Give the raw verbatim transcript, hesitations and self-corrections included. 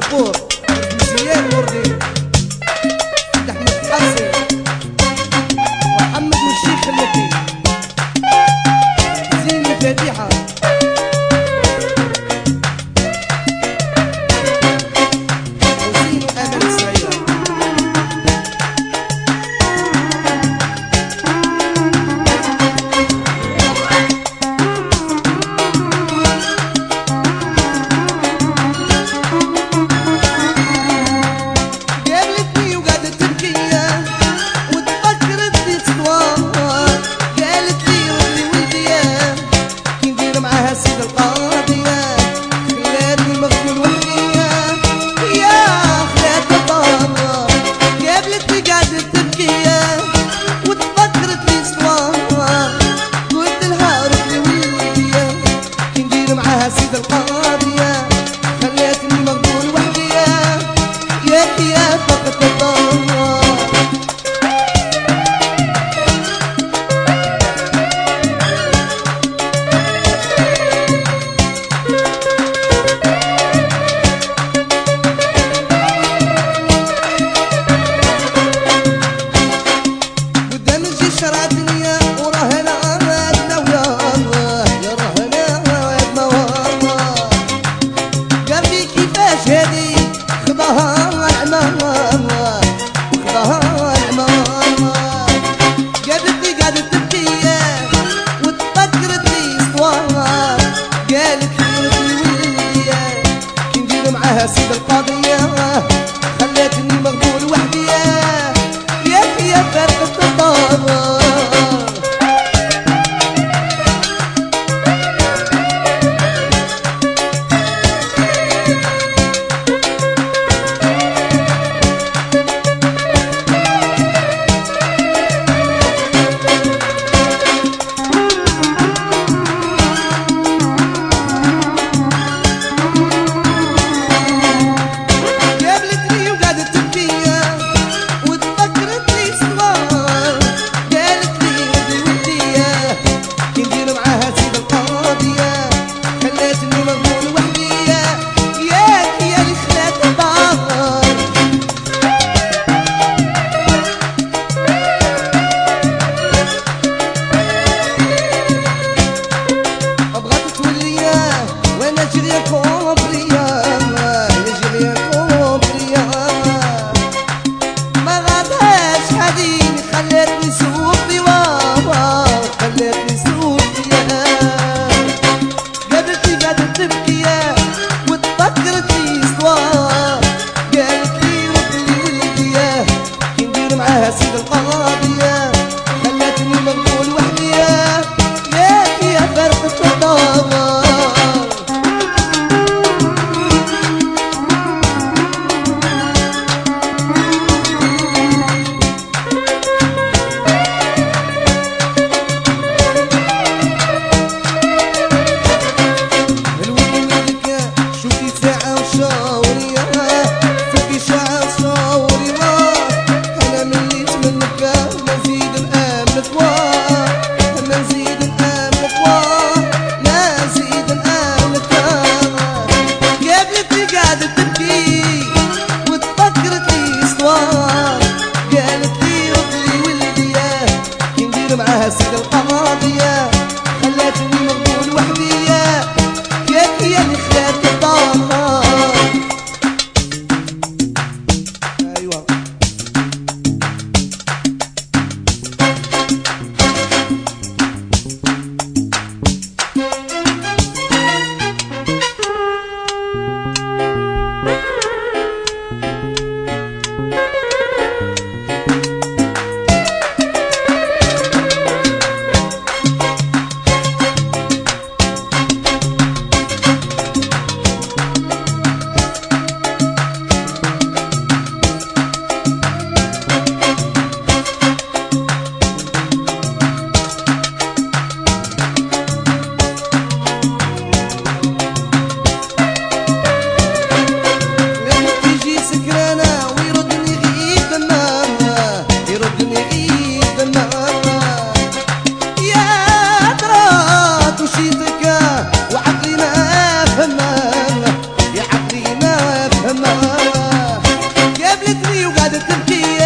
البور مزيان وردي احمد حسن محمد والشيخ النبي زين الفاتحه وزين وامل السعيده سيد القاضية خليتني مقبول وحدي ياك يا فقط الضوء قدام الجيش شرع الدنيا وراهنا هادي خضاها العمام وخضاها العمام قابلتني قعدت تبكي وتفكرت لي اسطوانة قالت لي ولدي كي ندير معاها سيد القاضية خلاتني مغبول وحدي ياك يا فرقة الطابة خلتني سوقي واوا خلتني سوقي قابلتني قعدت تبكي وتفكرت لي اسطوانة قالت لي ودي ولدي كي ندير معاها سيد القاضية خلتني مقبول وحدي ياك يا فرقة الطابة قالت لي ردلي ولدي كي ندير معاها سيد القاضية خلاتني مقبول وحدي ياك يا اللي خلات الطاقة ايوا الحكية